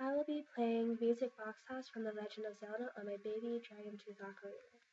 I will be playing Music Box House from The Legend of Zelda on my baby Dragon Tooth ocarina.